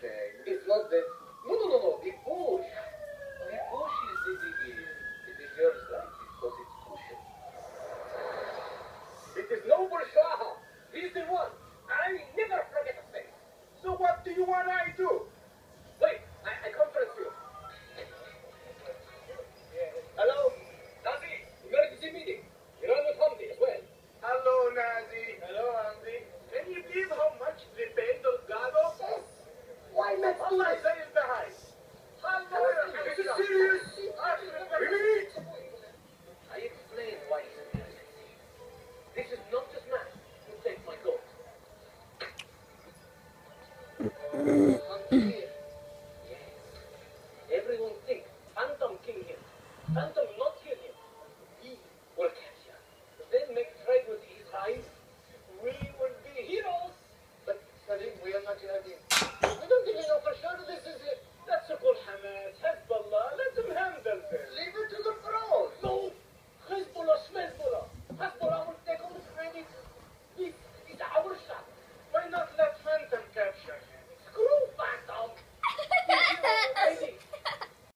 thing. It's not the... No. The bush. The bush is the deserves like it because it's cushion. It is no Burshaha. He's the one.